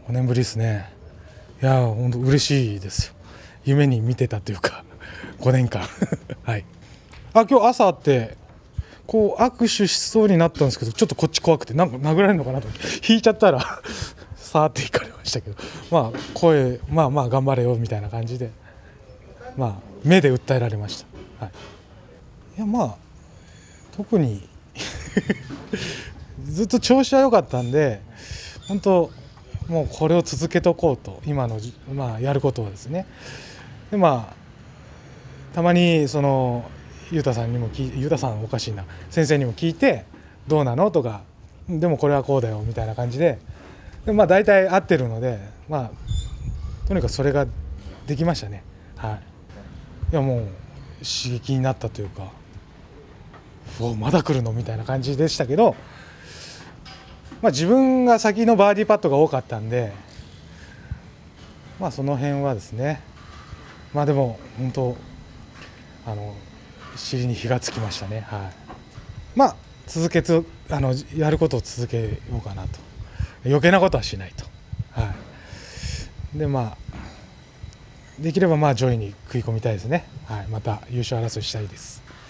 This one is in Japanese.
5年ぶりですね。いや本当嬉しいですよ。夢に見てたというか5年間はい。今日朝会ってこう握手しそうになったんですけど、ちょっとこっち怖くてなんか殴られるのかなと思って引いちゃったらさーっていかれましたけど、声頑張れよみたいな感じで、目で訴えられました。はい、いや特にずっと調子は良かったんで、本当もうこれを続けておこうと、今のやることをですね。でたまにそのゆうたさんにもゆうたさんおかしいな、先生にも聞いてどうなのとか、でもこれはこうだよみたいな感じで、大体合ってるので、とにかくそれができましたね。はい。いやもう刺激になったというか、まだ来るのみたいな感じでしたけど、自分が先のバーディーパットが多かったんで、その辺はですね、でも本当尻に火がつきましたね。はい。続けつやることを続けようかなと、余計なことはしないと。はい。でできれば上位に食い込みたいですね。はい。また優勝争いしたいです。